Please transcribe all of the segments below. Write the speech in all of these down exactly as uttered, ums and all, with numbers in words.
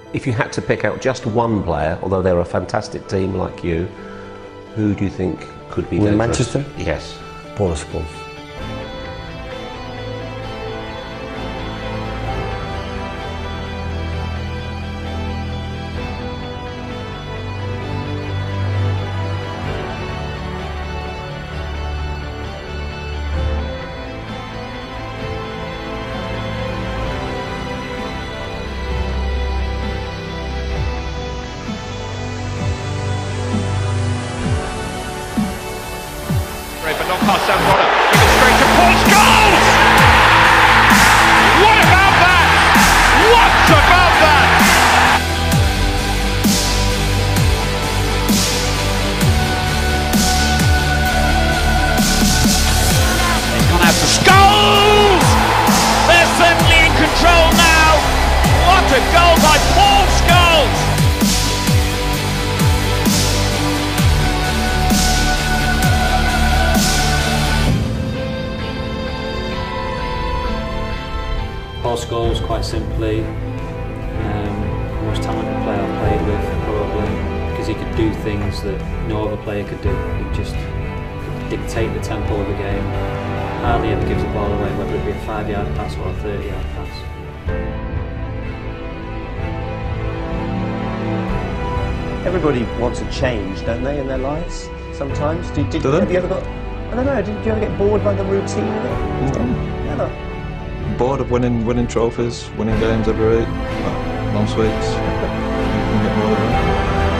If you had to pick out just one player, although they're a fantastic team like you, who do you think could be With dangerous? Manchester? Yes. Paul Scholes. But long pass down Rodder, give it straight to Paul Scholes! What about that? What about that? It's gone out to Scholes! They're certainly in control now. What a goal by Paul Scholes! Paul Scholes, quite simply, um, the most talented player I've played with, probably, because he could do things that no other player could do. He just could dictate the tempo of the game. Hardly ever gives the ball away, whether it be a five-yard pass or a thirty-yard pass. Everybody wants a change, don't they, in their lives? Sometimes. Did, did, Do they? have you ever got? I don't know. Did you ever get bored by the routine of it? No. Never. Bored of winning, winning trophies, winning games every week. Well, most weeks. You can get bored of that.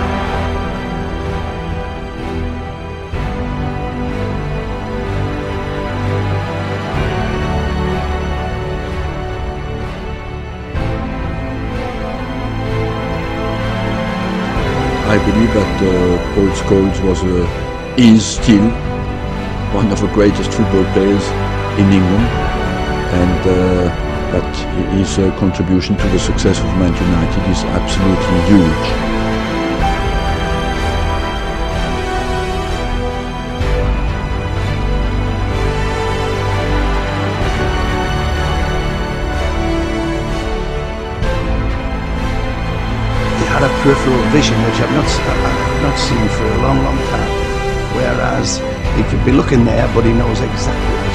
I believe that uh, Paul Scholes was, uh, is still one of the greatest football players in England, and uh, that his uh, contribution to the success of Man United is absolutely huge. Had a peripheral vision which I've not, I've not seen for a long, long time. Whereas he could be looking there, but he knows exactly